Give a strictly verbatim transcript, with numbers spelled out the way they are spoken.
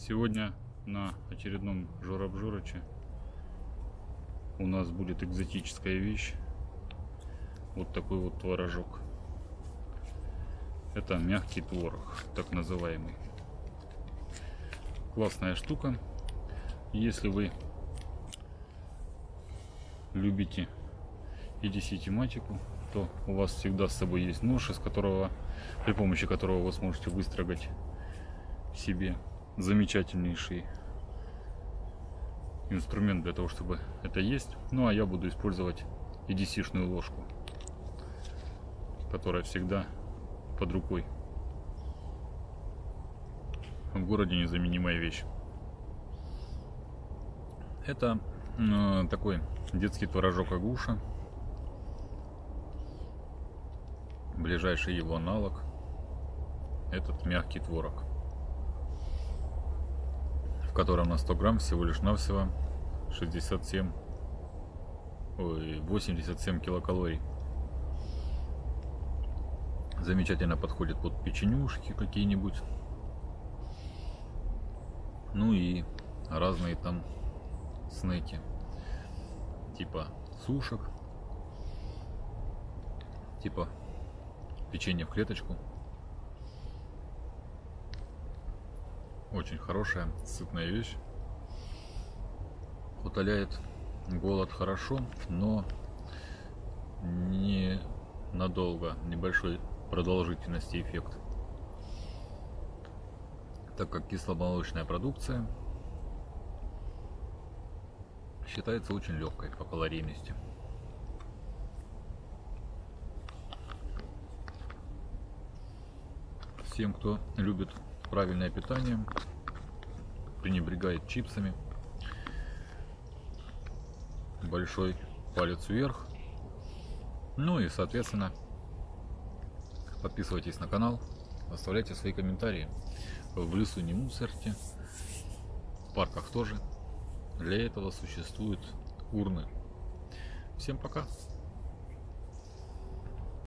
Сегодня на очередном Жор-обжороче у нас будет экзотическая вещь. Вот такой вот творожок. Это мягкий творог, так называемый. Классная штука. Если вы любите и ди си тематику, то у вас всегда с собой есть нож, из которого, при помощи которого вы сможете выстрогать себе замечательнейший инструмент для того, чтобы это есть. Ну а я буду использовать и ди си-шную ложку, которая всегда под рукой. В городе незаменимая вещь. Это э, такой детский творожок Агуша. Ближайший его аналог — этот мягкий творог, в котором на сто грамм всего лишь навсего шестьдесят семь, ой, восемьдесят семь килокалорий. Замечательно подходит под печенюшки какие-нибудь, ну и разные там снеки типа сушек, типа печенье в клеточку. Очень хорошая, сытная вещь. Утоляет голод хорошо, но не надолго, небольшой продолжительности эффект, так как кисломолочная продукция считается очень легкой по калорийности. Всем, кто любит правильное питание, пренебрегает чипсами, большой палец вверх. Ну и соответственно подписывайтесь на канал, оставляйте свои комментарии. В лесу не мусорьте, в парках тоже. Для этого существуют урны. Всем пока!